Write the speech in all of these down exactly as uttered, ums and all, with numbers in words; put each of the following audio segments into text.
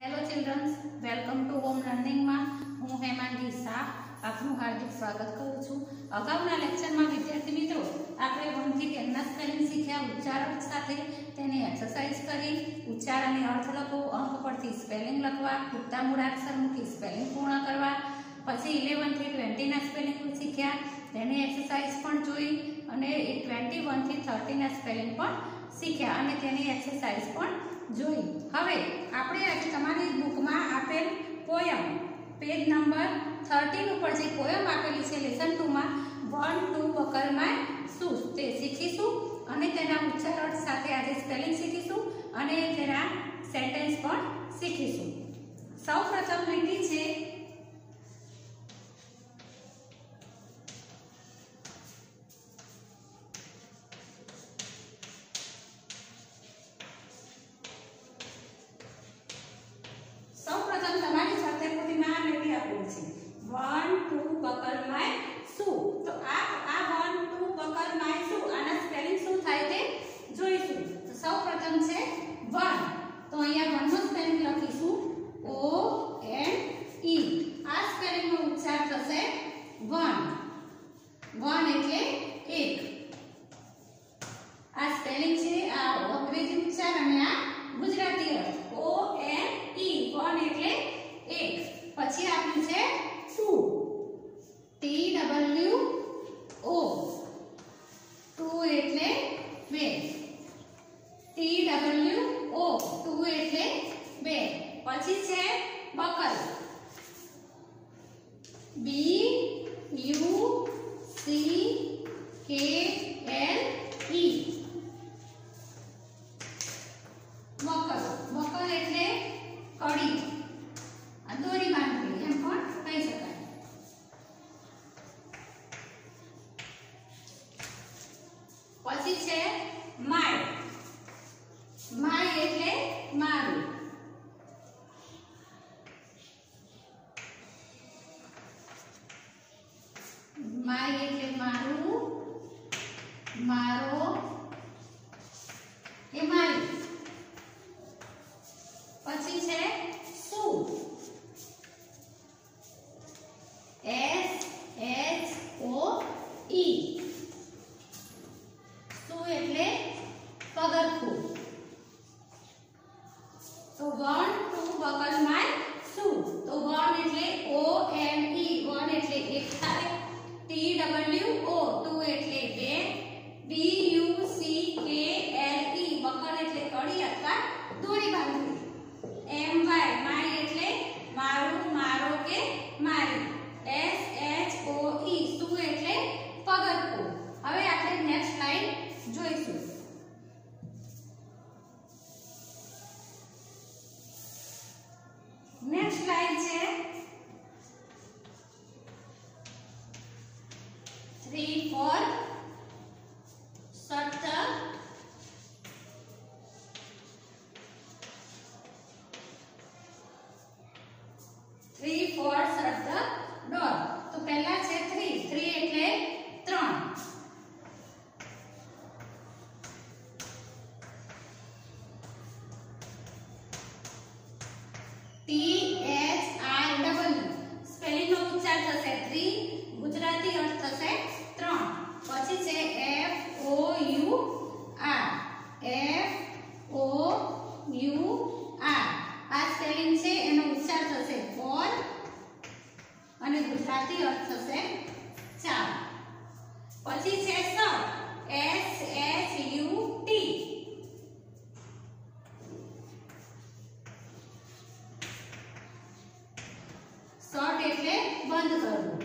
Hello childrens, welcome to home લર્નિંગમાં હું હેમાંગી શાહ આપનું હાર્દિક સ્વાગત કરું છું. અગાઉના લેક્ચરમાં વિદ્યાર્થી મિત્રો આપણે વન થી ટેનના સ્પેલિંગ શીખ્યા. ઉચ્ચારણ સાથે તેની એક્સરસાઇઝ કરી. ઉચ્ચાર અને અર્થ લખો, અંક પરથી સ્પેલિંગ લખવા, પૂરતા મૂળાક્ષર મૂકી સ્પેલિંગ પૂર્ણ કરવા. પછી ઇલેવન થી ટ્વેન્ટીના સ્પેલિંગ શીખ્યા, તેની એક્સરસાઇઝ પણ જોઈ અને ટ્વેન્ટી વન થી થર્ટીના સ્પેલિંગ પણ શીખ્યા અને તેની એક્સરસાઇઝ પણ જોઈ. હવે આપણે આજે તમારી બુકમાં આપેલ પોયમ પેજ નંબર થર્ટીન ઉપર જે પોયમ આપેલી છે લેસન ટુ માં one two buckle my shoes તે શીખીશું અને તેના ઉચ્ચારણ સાથે આજે સ્પેલિંગ શીખીશું અને તેના સેન્ટેન્સ પણ શીખીશું. સૌપ્રથમ લીટી છે one two buckle my shoe. તો આ આ one two buckle my shoe આના સ્પેલિંગ શું થાય તે જોઈશું. તો સૌપ્રથમ છે વન. તો અહીંયા વન નો સ્પેલિંગ લખીશું ઓ એન ઈ. આ સ્પેલિંગ નો ઉચ્ચાર થશે વન. વન એટલે એક. આ સ્પેલિંગ છે, આ અંગ્રેજી ઉચ્ચાર અને આ ગુજરાતી અર્થ. ઓ એન ઈ વન એટલે એક. પછી આપ્યું છે two. T W O. Two એટલે બે. ટી ડબલ્યુ ઓ ટુ એટલે બે. પછી છે buckle. B U C K L E. Buckle. Buckle એટલે કડી, દોરી બાંધવી એમ પણ કહી શકાય. પછી છે માય. માય એટલે મારું. માય એટલે મારું, મારો કે મારી. પછી છે શું. S H O E. શું એટલે પગરખું. તો વન ટુ બકલ માય શું. તો વન એટલે ઓ એન ઈ. વન એટલે એક થાય. ટી ડબલ્યુ ઓ ટુ એટલે બે. B U C K L E buckle એટલે કડી અથવા દોરી બાંધવી. એમ વાય માય એટલે મારું, મારો કે મારી. એસ એચ ઓ ઈ શું એટલે પગરખું. હવે આપણે નેક્સ્ટ લાઈન જોઈશું. નેક્સ્ટ લાઈન છે three four shut the three four shut the door. તો પહેલા છે થ્રી. થ્રી એટલે ત્રણ. T H R W spelling નો ઉચ્ચાર થશે થ્રી, ગુજરાતી અર્થ થશે ત્રણ. પછી છે F O U R. F O U R આ સ્પેલિંગ છે, એનો ઉચ્ચાર થશે ફોર અને ગુજરાતી અર્થ થશે ચાર. પછી છે shirt. S H U T. Shirt એટલે બંધ કરવું.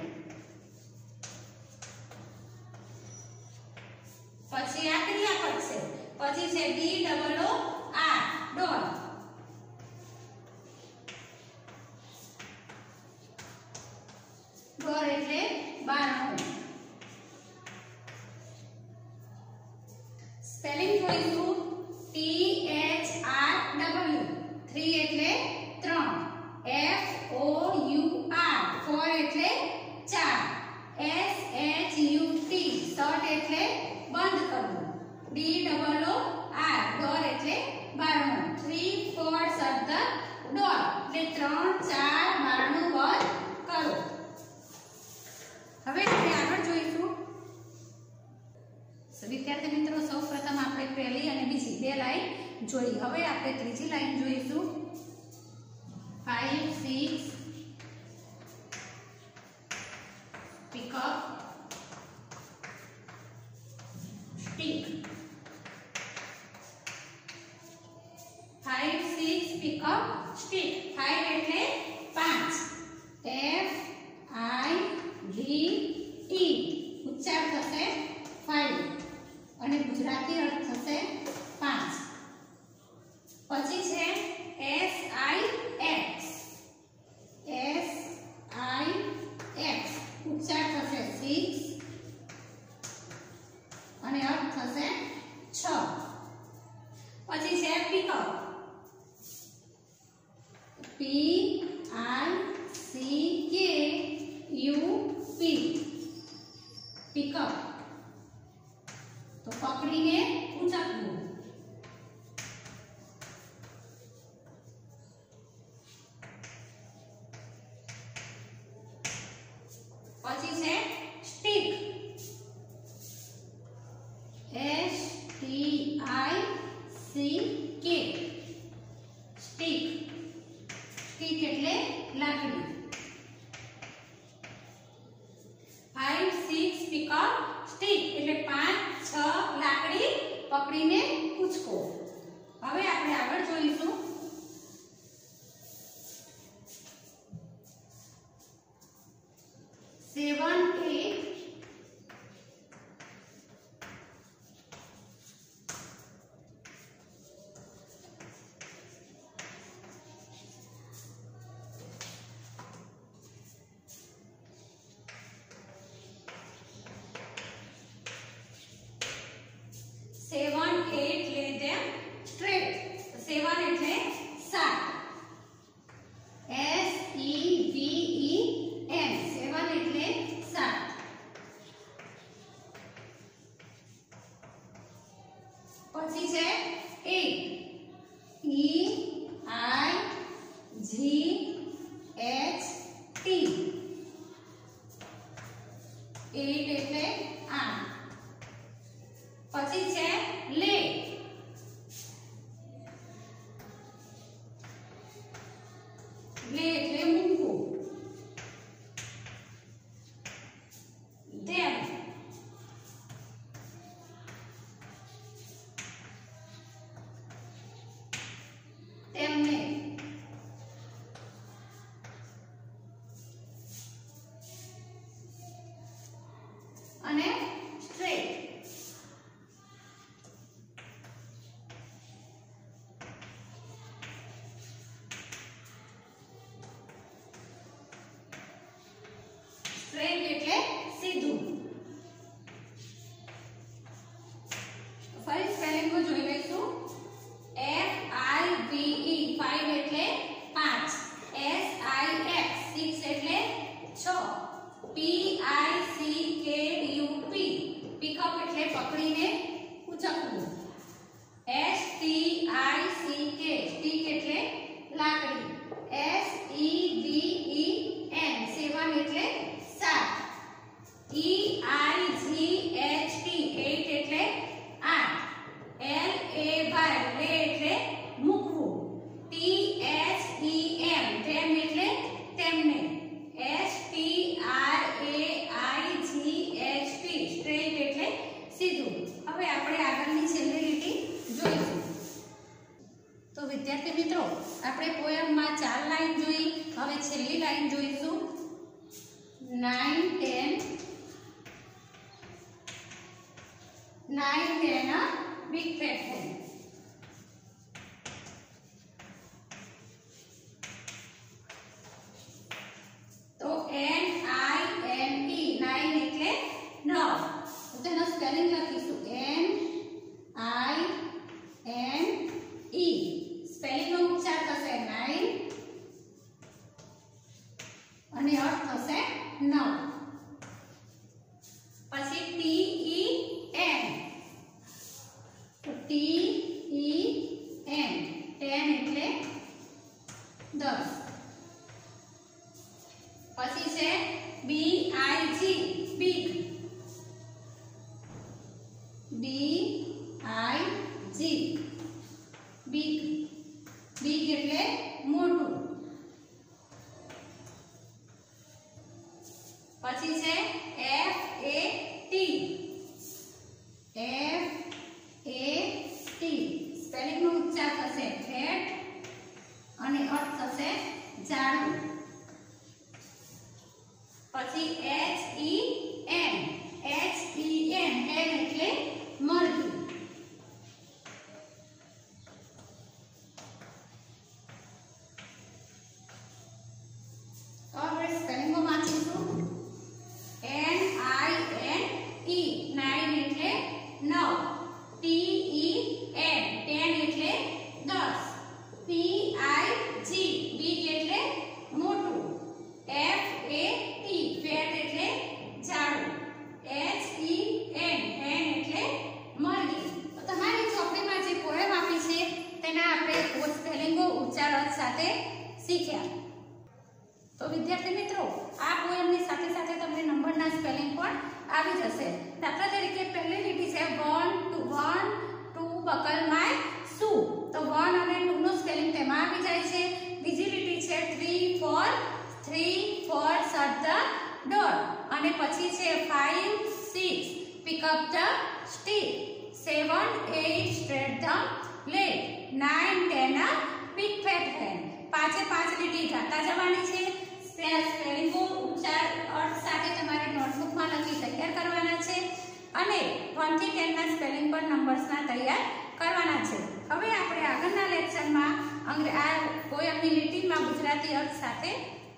પછી આ ક્રિયાપદ છે. પછી છે D double O R door. Door એટલે બે લાઈન જોઈ. હવે આપણે ત્રીજી લાઈન જોઈશું. five six pick up stick. five six pick up stick. five એટલે પાંચ. F I V E ઉચ્ચાર થશે five અને ગુજરાતી અર્થ થશે પાંચ. પછી છે S I X. S I X ઉચ્ચાર થશે six અને અર્થ થશે છ. પછી છે pick up. P I C K U P pick up. તો પકડીને ઉંચકવું. પછી છે stick. S T I C K stick. Stick એટલે લાકડી. five six pick up stick એટલે પાંચ છ લાકડી પકડીને ઉચકો. હવે આપણે આગળ જોઈશું. seven eight seven eight lay them straight. seven એટલે સાત. S E V E N seven એટલે સાત. પછી છે eight. E I G H T eight એટલે આઠ. પછી છે લે. લે એટલે મૂકવું. ધેમ તેમને. અને સ્ટ્રેટ. સ્ટ્રેટ એટલે સીધું. ફરી સ્પેલિંગ જોઈ લઈશું. F I V E five એટલે પાંચ. S I X six એટલે છ. P I C K U P pick up એટલે પકડીને ઉચકવું. S T I C K stick એટલે લાકડી. S E V E N seven એટલે સાત. E I G H T eight એટલે આઠ. L A Y લે એટલે મૂકવું. T H E M તેમ એટલે તેમને. S T R A I G H T straight એટલે સીધું. હવે આપણે આગળની છેલ્લી લીટી જોઈશું. તો વિદ્યાર્થી મિત્રો આપણે પોયમમાં ચાર લાઈન જોઈ. હવે છેલ્લી લાઈન જોઈશું. nine ten nine ten a big platform. તો N I N E nine એટલે નવ. તો તેનો સ્પેલિંગ લખીશું. N I N E spelling નો ઉચ્ચાર થશે nine અને અર્થ થશે નવ. પછી T E N T E N ten એટલે દસ. પછી છે B I G big. B I G big big એટલે મોટું. પછી છે F A T F A T spelling નો ઉચ્ચાર થશે ફેટ અને અર્થ થશે જાડું. પછી H E N H E N N એટલે મરઘી. તો આપણે સ્પેલિંગો વાંચીશું. N I N E nine એટલે નવ. T E N ten એટલે દસ. P I G big એટલે મોટું. F A T ફેટ એટલે જાડું. H E N hen એટલે મરઘી. તો તમારી ચોપડીમાં જે પોએમ આપી છે તેના આપણે કોડ સ્પેલિંગો ઉચ્ચાર અર્થ સાથે શીખ્યા. તો વિદ્યાર્થી મિત્રો આ પોએમની સાથે સાથે તમને નંબરના સ્પેલિંગ પણ આવી જશે. દાખલા તરીકે પહેલી લીટી છે one two one two buckle my shoe. તો વન અને ટુ નો સ્પેલિંગ તેમાં આવી જાય છે. બીજી લીટી છે three four three four shut the door. અને પછી છે five six pick up the stick. Seven eight straight the leg. Nine ten a big fat hen. પાંચે પાંચ લીટી ગાતા જવાની છે. સ્પેલિંગો ઉચ્ચાર અર્થ સાથે તમારે નોટબુકમાં લખી તૈયાર કરવાના છે અને વન થી ટેન ના સ્પેલિંગ પર નંબર્સના તૈયાર કરવાના છે. હવે આપણે આગળના લેક્ચરમાં અંગ્રેજી આ પોએમની લીટીમાં ગુજરાતી અર્થ સાથે